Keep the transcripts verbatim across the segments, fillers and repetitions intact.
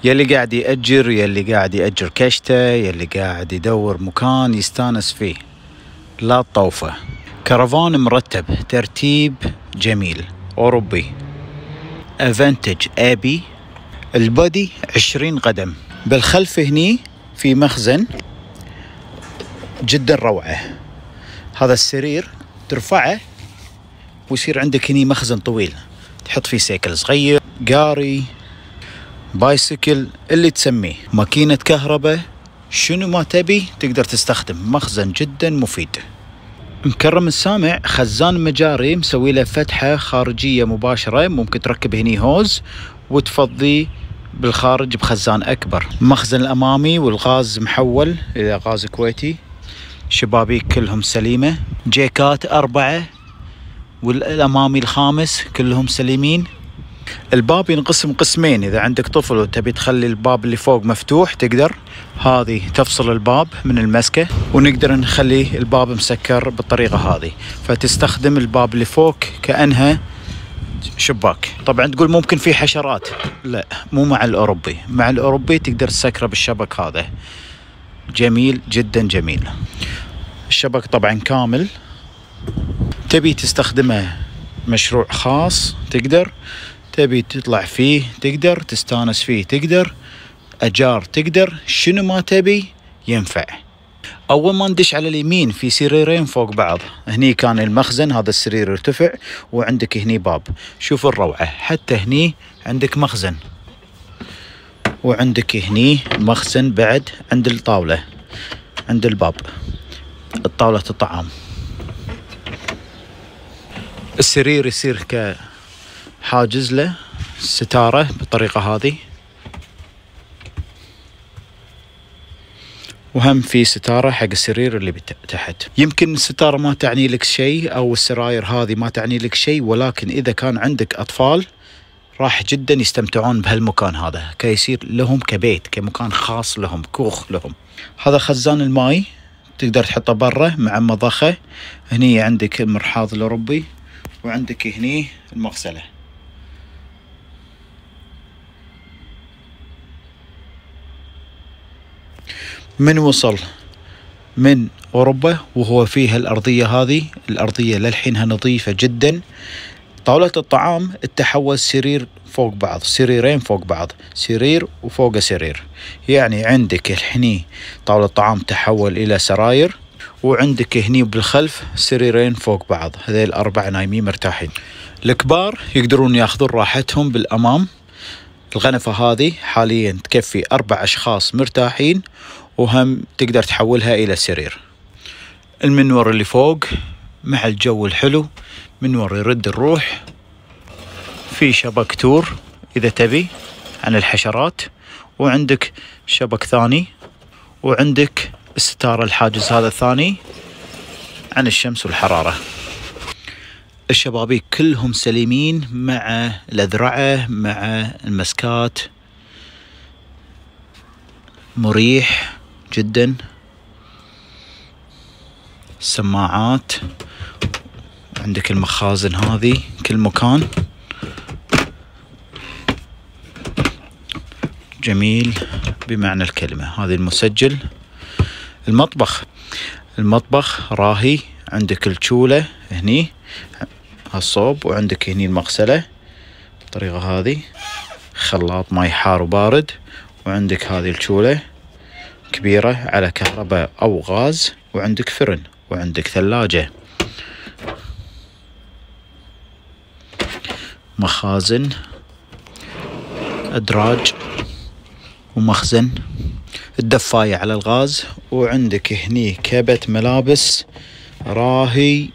يلي قاعد يأجر، يلي قاعد يأجر كشته، يلي قاعد يدور مكان يستانس فيه، لا تطوفه. كرفان مرتب، ترتيب جميل أوروبي، افنتج ابي. البودي عشرين قدم. بالخلف هني في مخزن جدا روعة. هذا السرير ترفعه ويصير عندك هني مخزن طويل تحط فيه سيكل صغير، قاري، بايسكل، اللي تسميه، ماكينة كهرباء، شنو ما تبي تقدر تستخدم. مخزن جدا مفيد. مكرم السامع خزان مجاري مسوي له فتحة خارجية مباشرة، ممكن تركب هني هوز وتفضي بالخارج بخزان أكبر. مخزن الأمامي والغاز محول إذا غاز كويتي. شبابيك كلهم سليمة. جيكات أربعة والأمامي الخامس كلهم سليمين. الباب ينقسم قسمين، إذا عندك طفل وتبي تخلي الباب اللي فوق مفتوح تقدر، هذه تفصل الباب من المسكة، ونقدر نخلي الباب مسكر بالطريقة هذه، فتستخدم الباب اللي فوق كأنها شباك. طبعا تقول ممكن في حشرات، لا مو مع الأوروبي. مع الأوروبي تقدر تسكره بالشبك هذا، جميل جدا جميل. الشبك طبعا كامل. تبي تستخدمه مشروع خاص تقدر، تبي تطلع فيه تقدر، تستانس فيه تقدر، أجار تقدر، شنو ما تبي ينفع. أول ما ندش على اليمين في سريرين فوق بعض. هني كان المخزن، هذا السرير يرتفع وعندك هني باب. شوف الروعة، حتى هني عندك مخزن، وعندك هني مخزن بعد عند الطاولة، عند الباب، الطاولة الطعام. السرير يصير كحاجز له ستارة بالطريقة هذه، وهم في ستارة حق السرير اللي تحت. يمكن الستارة ما تعني لك شيء أو السراير هذه ما تعني لك شيء، ولكن إذا كان عندك أطفال راح جدا يستمتعون بهالمكان هذا، كيصير لهم كبيت، كمكان خاص لهم، كوخ لهم. هذا خزان الماي تقدر تحطه برا مع مضخة. هني عندك المرحاض الأوروبي، وعندك هني المغسلة. من وصل من أوروبا وهو فيها الأرضية هذه، الأرضية للحينها نظيفة جدا. طاولة الطعام تحول سرير فوق بعض، سريرين فوق بعض، سرير وفوق سرير، يعني عندك هني طاولة طعام تحول إلى سراير، وعندك هني بالخلف سريرين فوق بعض، هذيل الأربع نايمين مرتاحين. الكبار يقدرون ياخذون راحتهم بالأمام. الغنفة هذه حاليا تكفي أربع أشخاص مرتاحين، وهم تقدر تحولها إلى سرير. المنور اللي فوق مع الجو الحلو، منور يرد الروح. في شبك تور إذا تبي عن الحشرات، وعندك شبك ثاني، وعندك الستارة الحاجز هذا الثاني عن الشمس والحرارة. الشبابيك كلهم سليمين مع الأذرعة مع المسكات، مريح جدا. السماعات، عندك المخازن هذه كل مكان، جميل بمعنى الكلمة. هذه المسجل. المطبخ، المطبخ راهي، عندك الشولة هني هالصوب، وعندك هني المغسلة بالطريقة هذه، خلاط ماي حار وبارد، وعندك هذه الشولة كبيرة على كهرباء أو غاز، وعندك فرن، وعندك ثلاجة. مخازن، أدراج ومخزن. الدفاية على الغاز، وعندك هني كبت ملابس راهي.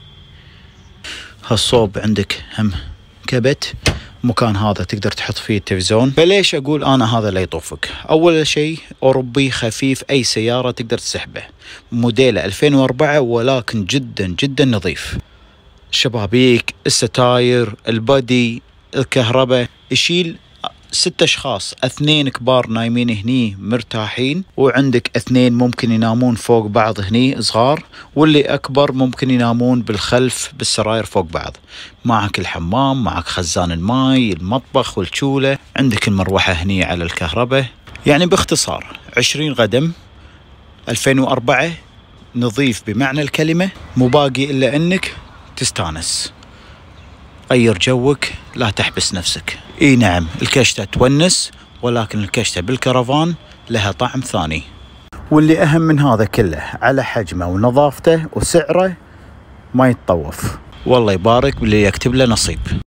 هالصوب عندك هم كبت. مكان هذا تقدر تحط فيه التلفزيون. فليش أقول أنا هذا لا يطوفك؟ أول شيء أوروبي خفيف، أي سيارة تقدر تسحبه، موديله ألفين وأربعة ولكن جدا جدا نظيف. الشبابيك، الستاير، البادي، الكهرباء، يشيل ست اشخاص، اثنين كبار نايمين هني مرتاحين، وعندك اثنين ممكن ينامون فوق بعض هني صغار، واللي اكبر ممكن ينامون بالخلف بالسراير فوق بعض. معك الحمام، معك خزان الماي، المطبخ والشولة، عندك المروحة هني على الكهرباء. يعني باختصار عشرين قدم، ألفين وأربعة، نظيف بمعنى الكلمة، مو باقي إلا أنك تستانس، غير جوك، لا تحبس نفسك. اي نعم، الكشتة تونس، ولكن الكشتة بالكرفان لها طعم ثاني. واللي أهم من هذا كله على حجمه ونظافته وسعره ما يتطوف. والله يبارك باللي يكتب له نصيب.